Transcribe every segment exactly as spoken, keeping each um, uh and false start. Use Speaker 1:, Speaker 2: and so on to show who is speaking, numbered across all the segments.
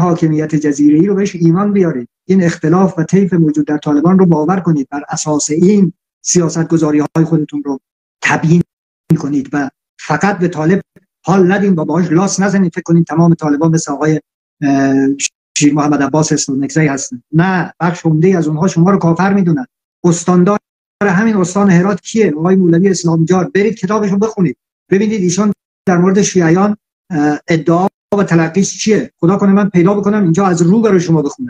Speaker 1: حاکمیت جزیره‌ای رو بهش ایمان بیارید، این اختلاف و طیف موجود در طالبان رو باور کنید، بر اساس این سیاست‌گذاری‌های خودتون رو تبیین کنید و فقط به طالب حال ندین و باهاش لاس نزنید فکر کنید تمام طالبان مثل آقای شیر محمد عباس اسلامکزی هستن. نه، بخش عمده از اونها شما رو کافر میدونن. استاندار همین استان هرات کیه؟ آقای مولوی اسلامجار. برید کتابشو بخونید ببینید ایشان در مورد شیعیان ادعا و تلقیش چیه. خدا کنه من پیدا بکنم اینجا از رو برای شما بخونم.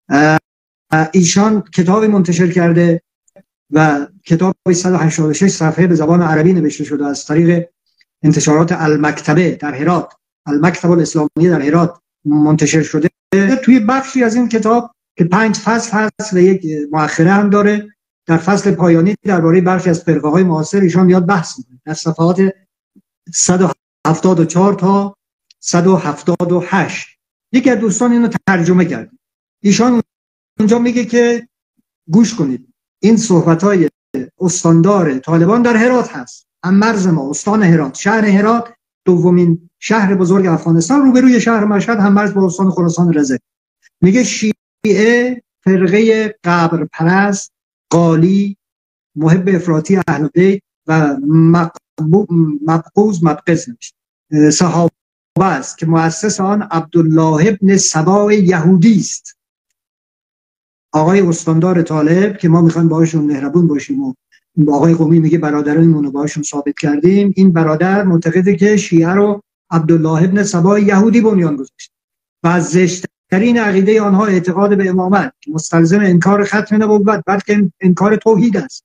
Speaker 1: ایشان کتابی منتشر کرده و کتاب صد و هشتاد و شش صفحه به زبان عربی نوشته شده از طریق انتشارات المکتبه در هرات، المکتبه الاسلامی در هرات منتشر شده. توی بخشی از این کتاب که پنج فصل هست و یک مؤخره هم داره، در فصل پایانی درباره برخی از فرقه‌های معاصر ایشان میاد بحث می‌کنه در صفحات صد و هفتاد و چهار تا صد و هفتاد و هشت. یکی از دوستان اینو ترجمه کرد. ایشان اونجا میگه که گوش کنید، این صحبت‌های استاندار طالبان در هرات هست، هم مرز ما، استان هرات، شهر هرات دومین شهر بزرگ افغانستان، روبروی شهر مشهد، هم مرز با استان خراسان رضا. میگه شیعه فرقه قبر پرست، قالی، محب افراطی اهل بیت و مبغوض مبغض صحابه است که مؤسس آن عبدالله ابن سبا یهودی است. آقای استاندار طالب که ما میخوایم باهاشون مهربون باشیم و آقای قمی میگه برادرانمون رو باهاشون ثابت کردیم، این برادر معتقده که شیعه رو عبدالله ابن سبا یهودی بنیان گذاشت و از زشت‌ترین عقیده آنها اعتقاد به امامت که مستلزم انکار ختم نبوت بلکه انکار توحید است.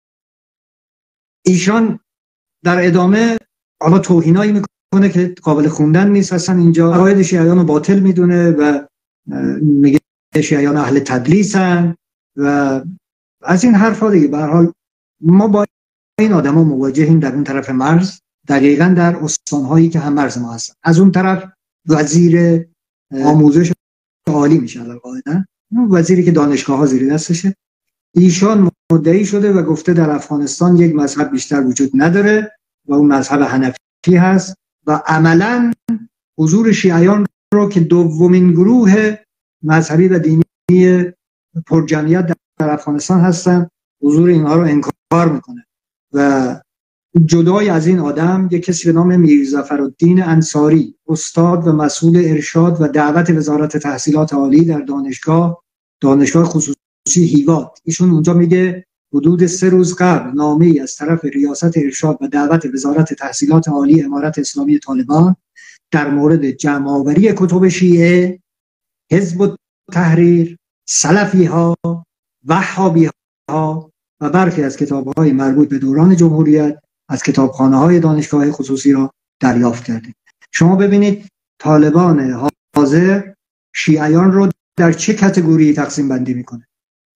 Speaker 1: ایشان در ادامه حالا توهینایی میکنه که قابل خوندن نیست، اصلا اینجا عقاید شیعیان رو باطل میدونه و میگه شیعیان اهل تدلیسن و از این حرفا دیگه. به هر حال ما با این آدما مواجهیم در اون طرف مرز، دقیقاً در استان‌هایی که هم مرز ما هستن. از اون طرف وزیر آموزش عالی میشه در قاعده، وزیری که دانشگاه‌ها زیر دستشه، ایشان مدعی شده و گفته در افغانستان یک مذهب بیشتر وجود نداره و اون مذهب حنفی هست و عملاً حضور شیعیان رو که دومین گروه مذهبی و دینی پرجمعیت در افغانستان هستن، حضور اینها رو انکار میکنه. و جدای از این آدم یک کسی به نام میرظفرالدین انصاری، استاد و مسئول ارشاد و دعوت وزارت تحصیلات عالی در دانشگاه دانشگاه خصوصی هیوات، ایشون اونجا میگه حدود سه روز قبل نامه‌ای از طرف ریاست ارشاد و دعوت وزارت تحصیلات عالی امارت اسلامی طالبان در مورد جمع‌آوری کتب شیعه، حزب التحریر، سلفی ها، وهابی ها و برخی از کتاب‌های مربوط به دوران جمهوریت از کتابخانه‌های دانشگاه خصوصی را دریافت کرده. شما ببینید طالبان حاضر شیعیان رو در چه کاتگوری تقسیم بندی میکنه؟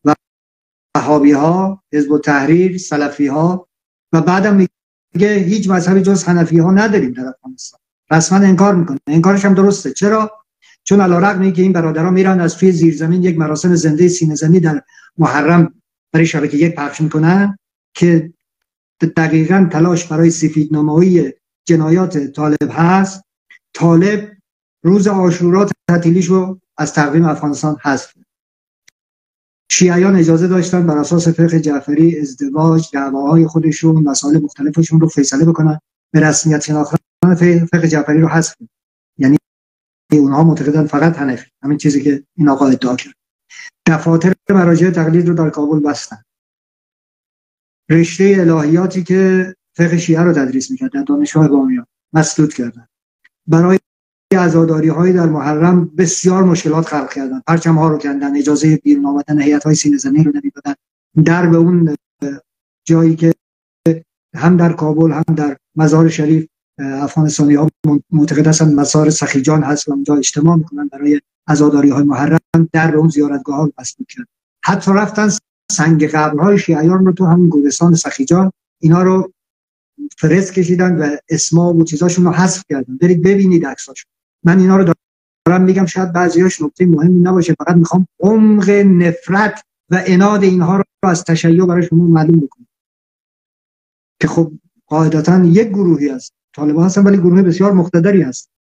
Speaker 1: وهابی ها، حزب التحریر، سلفی ها و بعدم میگه هیچ مذهبی جز حنفی ها نداریم در افغانستان. رسما انکار میکنه. انکارش هم درسته. چرا؟ چون علیرغم اینکه این برادران میرن از توی زیرزمین یک مراسم زنده سینه‌زنی در محرم برای شبکه یک پخش میکنن که دقیقاً تلاش برای سفیدنمایی جنایات طالب هست، طالب روز عاشورا تعطیلیشو از تقویم افغانستان حذف کرد. شیعیان اجازه داشتن بر اساس فقه جعفری ازدواج، دعواهای خودشون، مسائل مختلفشون رو فیصله بکنن، به رسمیت شناختن فقه جعفری رو حذف کرد. یعنی اونها معتقدن فقط حنفی، همین چیزی که این آقا ادعا کرد. دفاتر مراجع تقلید رو در کابل بستن. رشته الهیاتی که فقه شیعه رو تدریس میکرد در دانشگاه بامیا مسدود کردن. برای عزاداری‌های در محرم بسیار مشکلات خلق کردن. پرچم‌ها رو کندن، اجازه بیرون آمدن هیئت‌های سینه‌زنی رو نمیدادن. در به اون جایی که هم در کابل هم در مزار شریف افغانستانی‌ها معتقد هستند مزار سخیجان هست و اونجا اجتماع میکنن برای عزاداری‌های محرم، در به اون زیارتگاه‌ها رو مسدود کردن. حتی رفتن سنگ قبرهای شیعیان رو تو همون گورستان سخیجان اینا رو فرست کشیدن و اسما و چیزاشون رو حذف کردن. برید ببینید عکساشون. من اینا رو دارم میگم، شاید بعضیاش نکته مهمی نباشه، فقط میخوام عمق نفرت و عناد اینها رو از تشیع برای شما معلوم بکنم که خب قاعدتاً یک گروهی است طالبان هستن ولی گروه بسیار مقتدری هست.